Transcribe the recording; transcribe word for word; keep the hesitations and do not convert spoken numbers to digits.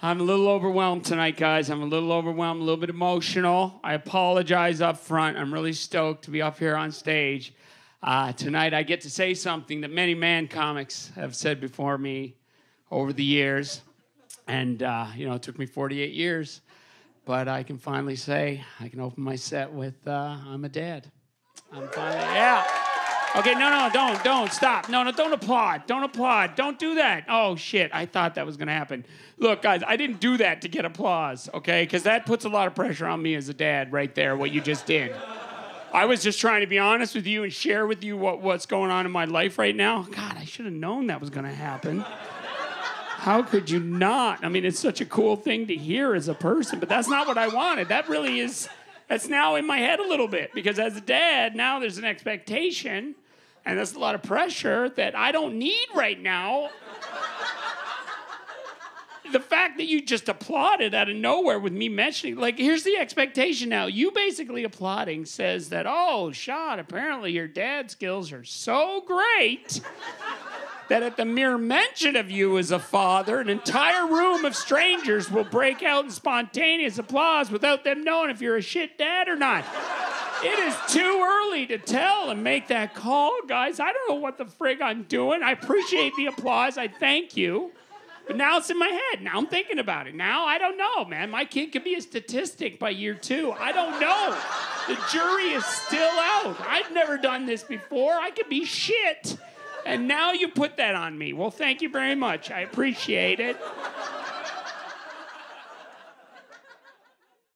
I'm a little overwhelmed tonight, guys. I'm a little overwhelmed, a little bit emotional. I apologize up front. I'm really stoked to be up here on stage. Uh, tonight, I get to say something that many man comics have said before me over the years. And, uh, you know, it took me forty-eight years. But I can finally say, I can open my set with, uh, I'm a dad. I'm finally, yeah. Okay, no, no, don't, don't, stop. No, no, don't applaud. Don't applaud. Don't do that. Oh, shit, I thought that was going to happen. Look, guys, I didn't do that to get applause, okay? Because that puts a lot of pressure on me as a dad right there, what you just did. I was just trying to be honest with you and share with you what, what's going on in my life right now. God, I should have known that was going to happen. How could you not? I mean, it's such a cool thing to hear as a person, but that's not what I wanted. That really is, that's now in my head a little bit, because as a dad, now there's an expectation, and there's a lot of pressure that I don't need right now. The fact that you just applauded out of nowhere with me mentioning, like, here's the expectation now. You basically applauding says that, oh, Sean, apparently your dad skills are so great that at the mere mention of you as a father, an entire room of strangers will break out in spontaneous applause without them knowing if you're a shit dad or not. It is too early to tell and make that call, guys. I don't know what the frig I'm doing. I appreciate the applause. I thank you. But now it's in my head. Now I'm thinking about it. Now I don't know, man. My kid could be a statistic by year two. I don't know. The jury is still out. I've never done this before. I could be shit. And now you put that on me. Well, thank you very much. I appreciate it.